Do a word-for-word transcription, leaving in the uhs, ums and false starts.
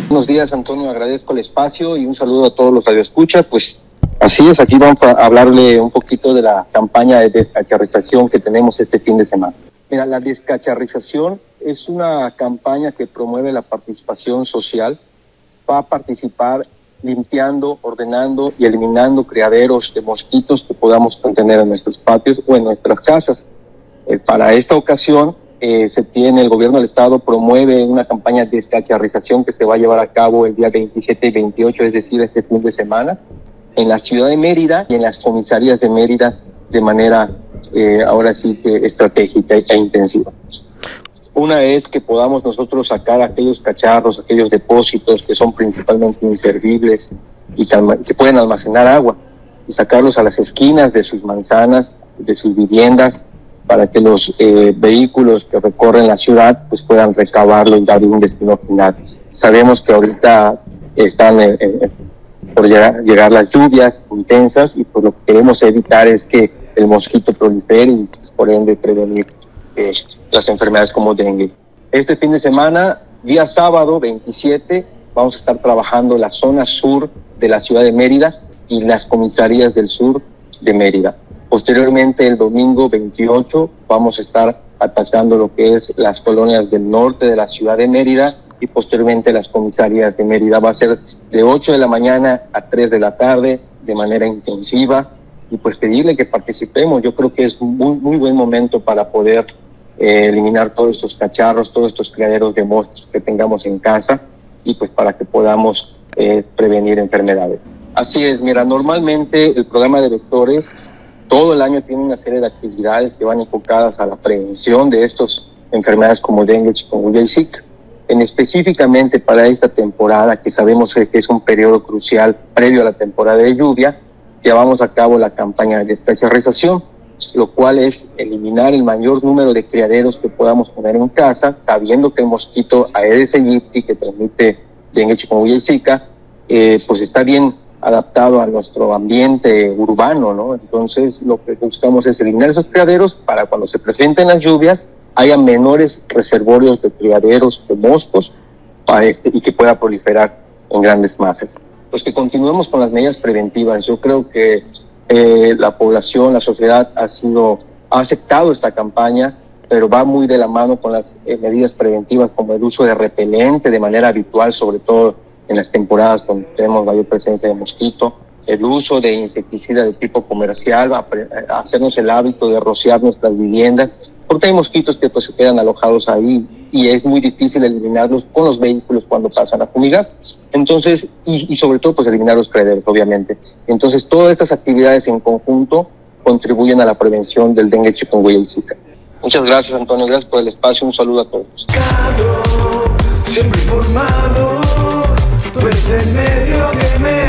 Buenos días, Antonio, agradezco el espacio y un saludo a todos los radioescuchas. Pues así es, aquí vamos a hablarle un poquito de la campaña de descacharrización que tenemos este fin de semana. Mira, la descacharrización es una campaña que promueve la participación social. Va a participar limpiando, ordenando y eliminando criaderos de mosquitos que podamos contener en nuestros patios o en nuestras casas. Eh, para esta ocasión, eh, se tiene, el gobierno del estado promueve una campaña de descacharrización que se va a llevar a cabo el día veintisiete y veintiocho, es decir, este fin de semana, en la ciudad de Mérida y en las comisarías de Mérida de manera, eh, ahora sí que estratégica e intensiva. Una es que podamos nosotros sacar aquellos cacharros, aquellos depósitos que son principalmente inservibles y que, que pueden almacenar agua, y sacarlos a las esquinas de sus manzanas, de sus viviendas, para que los eh, vehículos que recorren la ciudad pues puedan recabarlo y darle un destino final. Sabemos que ahorita están eh, eh, por llegar, llegar las lluvias intensas y pues lo que queremos evitar es que el mosquito prolifere y pues, por ende prevenir Eh, las enfermedades como dengue. Este fin de semana, día sábado veintisiete, vamos a estar trabajando la zona sur de la ciudad de Mérida y las comisarías del sur de Mérida. Posteriormente, el domingo veintiocho, vamos a estar atacando lo que es las colonias del norte de la ciudad de Mérida y posteriormente las comisarías de Mérida. Va a ser de ocho de la mañana a tres de la tarde de manera intensiva y pues pedirle que participemos. Yo creo que es un muy, muy buen momento para poder Eh, eliminar todos estos cacharros, todos estos criaderos de mosquitos que tengamos en casa y pues para que podamos eh, prevenir enfermedades. Así es, mira, normalmente el programa de vectores todo el año tiene una serie de actividades que van enfocadas a la prevención de estas enfermedades como dengue, chikungunya y zika. En específicamente para esta temporada, que sabemos que es un periodo crucial previo a la temporada de lluvia, llevamos a cabo la campaña de descacharrización, lo cual es eliminar el mayor número de criaderos que podamos poner en casa, sabiendo que el mosquito Aedes aegypti, que transmite dengue, chikungunya y zika, eh, pues está bien adaptado a nuestro ambiente urbano, ¿no? Entonces, lo que buscamos es eliminar esos criaderos para cuando se presenten las lluvias, haya menores reservorios de criaderos de moscos para este, y que pueda proliferar en grandes masas. Pues que continuemos con las medidas preventivas. Yo creo que Eh, la población, la sociedad ha sido, ha aceptado esta campaña, pero va muy de la mano con las eh, medidas preventivas como el uso de repelente de manera habitual, sobre todo en las temporadas donde tenemos mayor presencia de mosquito, el uso de insecticida de tipo comercial, a, a hacernos el hábito de rociar nuestras viviendas, porque hay mosquitos que pues se quedan alojados ahí y es muy difícil eliminarlos con los vehículos cuando pasan a fumigar. Entonces, y, y sobre todo pues eliminar los criaderos, obviamente. Entonces, todas estas actividades en conjunto contribuyen a la prevención del dengue, chikungunya y zika. Muchas gracias, Antonio, gracias por el espacio, un saludo a todos. Siempre informado, tú eres el medio que me